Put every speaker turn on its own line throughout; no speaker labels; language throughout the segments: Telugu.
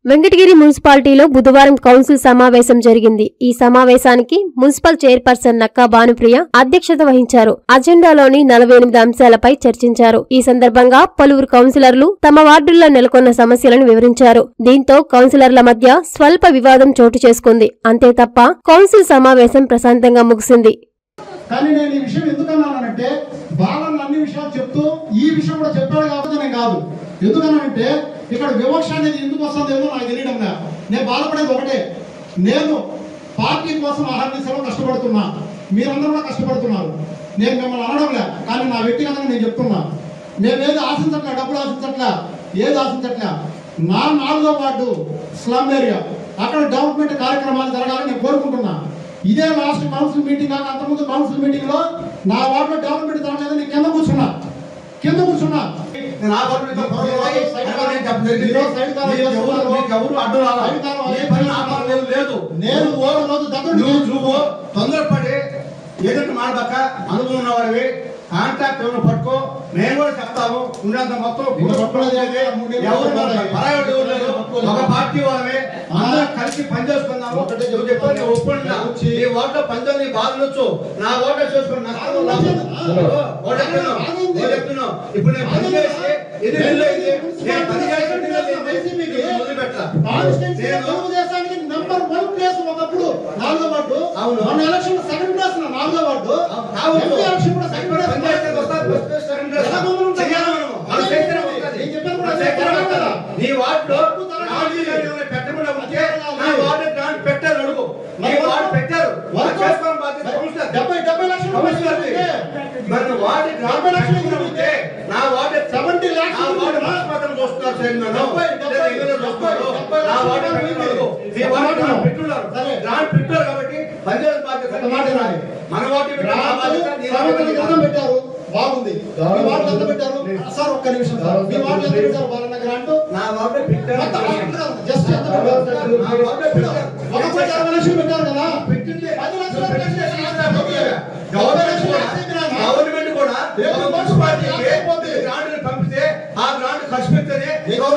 వెంకటగిరి మున్సిపాలిటీలో బుధవారం కౌన్సిల్ సమావేశం జరిగింది. ఈ సమావేశానికి మున్సిపల్ చైర్పర్సన్ నక్కా భానుప్రియ అధ్యక్షత వహించారు. అజెండాలోని 48 అంశాలపై చర్చించారు. ఈ సందర్భంగా పలువురు కౌన్సిలర్లు తమ వార్డుల్లో నెలకొన్న సమస్యలను వివరించారు. దీంతో కౌన్సిలర్ల మధ్య స్వల్ప వివాదం చోటు చేసుకుంది. అంతే తప్ప కౌన్సిల్ సమావేశం ప్రశాంతంగా ముగిసింది.
కానీ నేను ఈ విషయం ఎందుకన్నానంటే బాలన్న అన్ని విషయాలు చెప్తూ ఈ విషయం కూడా చెప్పాడు కాబట్టి నేను కాదు. ఎందుకన్నానంటే ఇక్కడ వివక్ష అనేది ఎందుకు వస్తుందేమో నాకు తెలియడం లేదు. నేను బాధపడేది ఒకటే, నేను పార్టీ కోసం ఆహర్నిశలో కష్టపడుతున్నా, మీరందరూ కూడా కష్టపడుతున్నారు. నేను మిమ్మల్ని అనడం లే, కానీ నా వ్యక్తిగతంగా నేను చెప్తున్నా, మేమేది ఆశించట్లే, డబ్బులు ఆశించట్లే, ఏది ఆశించట్లే. నా 4వ వార్డు స్లమ్ ఏరియా, అక్కడ డెవలప్మెంట్ కార్యక్రమాలు జరగాలని నేను కోరుకుంటున్నా. ఇదే లాస్ట్ కౌన్సిల్ మీటింగ్ కాక అంతకుముందు కౌన్సిల్ మీటింగ్ లో నా వార్డులో డెవలప్మెంట్ జరగలేదు, నేను కింద కూర్చున్నా. నేను
తొందరపడి ఏదంటే మాడబక్క అనుభవం ఉన్నవాడివి కాంట్రాక్ట్ ఎవరు పట్టుకో, మేము కూడా చెప్తాము. ఉన్నంత మొత్తం ఒక పార్టీ వాళ్ళమే అందరం కలిసి పనిచేసుకున్నాము. ఈ ఓట్లో 19 బాధలొచ్చు, నా ఓట్లో చేసుకుని చెప్తున్నాం. ఇప్పుడు నేను పని చేసి
ఒకప్పుడు 4వ వార్డు, అవును ఎలక్షన్ సెకండ్ ప్లేస్ 4వ వార్డు,
నీ వార్డులో పెట్టకుండా ఉంటే నా వార్డు గ్రాంట్ పెట్టారు. అడుగు, నీ వార్డు పెట్టారు,
70 లక్షలు
మరి వార్డు గ్రాంట్ ఉంటే నా వార్డు 70 లక్షలు చూస్తున్నారు. గ్రాంట్ పెట్టారు కాబట్టి పంచాయతీ బాధ్యత మన వార్డు
పెట్టారు. బాగుంది. మీ వార్డు ఎంత పెట్టారు సార్? ఒక్క నిమిషం సార్, మీ వార్డు ఎంత పెట్టారు? బాలన్న గ్రాంట్
నా వార్డు
జస్ట్ ఎంత పెట్టారు? 1,60 లక్షలు పెట్టారు కదా. 10 లక్షలు
గవర్నమెంట్ కూడా మున్సిపాలిటీకి గ్రాంట్ పంపితే ఆ గ్రాంట్ ఖర్చు పెడితేనే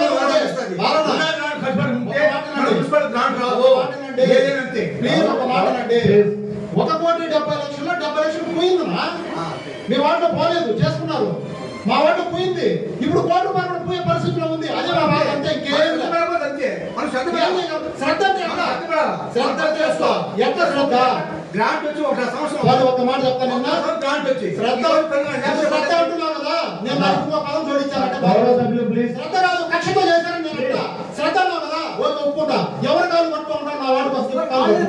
మున్సిపల్ గ్రాంట్ రావు. ఏదేనంతే
1,70,00,000 70 లక్షలు పోయిందన్నా. మీ వాటిలో పోలేదు, చేసుకున్నారు. మా వాటిలో పోయింది. ఇప్పుడు ₹1,00,00,000 కూడా పోయే పరిస్థితిలో ఉంది. అదే మా బాధ. అంతే, ఇంకేం శ్రద్ధ
గ్రాంట్ వచ్చి ఒక సంవత్సరం
వాళ్ళు ఒక మాట చెప్తాను.
గ్రాంట్ వచ్చి
శ్రద్ధ అంటున్నావు కదా, నేను నాకు పదం జోడించాలంటే శ్రద్ధ కాదు, కక్షతో చేశారని నేను అంటా. శ్రద్ధ అన్నావు కదా, ఓకే ఒప్పుకుంటా. ఎవరు కాదు పట్టుకుంటారు నా వాడికి వస్తే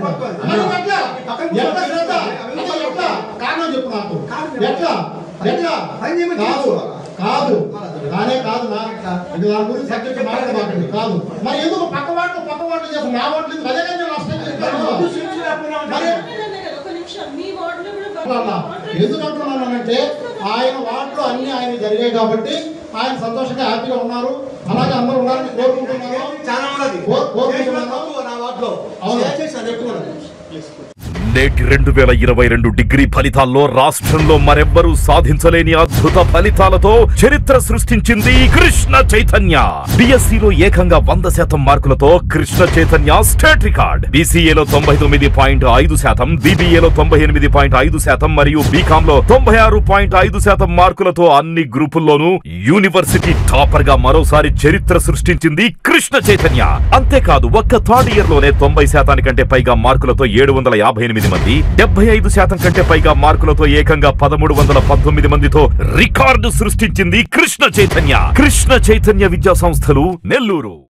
ఎట్లా శ్రద్ధ ఎట్లా కారణం చెప్పు నాకు. ఎట్లా ఎట్లా కాదు కానే కాదు నా దాని గురించి సబ్జెక్ట్ మాట్లాడబాకండి. కాదు మరి ఎందుకు పక్క వాటిలో చేస్తాను, నా వాటిలో అదే కానీ ఎందుకు అంటున్నానంటే ఆయన వాటిలో అన్ని ఆయన జరిగాయి కాబట్టి ఆయన సంతోషంగా హ్యాపీగా ఉన్నారు. అలాగే అందరూ ఉన్నారని కోరుకుంటున్నారు.
నా వాటిలో
నేటి 2022 డిగ్రీ ఫలితాల్లో రాష్ట్రంలో మరెవ్వరూ సాధించలేని అద్భుత ఫలితాలతో చరిత్ర సృష్టించింది కృష్ణ చైతన్య. బిఎస్సిలో ఏకంగా 100% మార్కులతో కృష్ణ చైతన్య స్టేట్ రికార్డ్. బీసీఏలో 99.5%, బీబీఏలో 98.5% మరియు బీకామ్ లో 96.5% మార్కులతో అన్ని గ్రూపుల్లోనూ యూనివర్సిటీ టాపర్ గా మరోసారి చరిత్ర సృష్టించింది కృష్ణ చైతన్య. అంతేకాదు ఒక్క థర్డ్ ఇయర్ లోనే 90% కంటే పైగా మార్కులతో 758 మంది, 75% కంటే పైగా మార్కులతో ఏకంగా 1319 మందితో రికార్డు సృష్టించింది కృష్ణ చైతన్య. కృష్ణ చైతన్య విద్యా సంస్థలు, నెల్లూరు.